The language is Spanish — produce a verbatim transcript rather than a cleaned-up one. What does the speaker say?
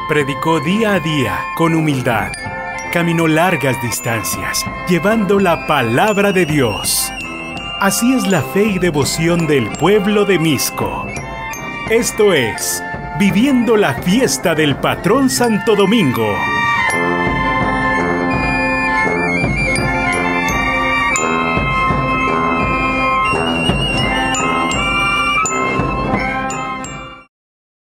Predicó día a día con humildad. Caminó largas distancias, llevando la palabra de Dios. Así es la fe y devoción del pueblo de Mixco. Esto es, Viviendo la Fiesta del Patrón Santo Domingo.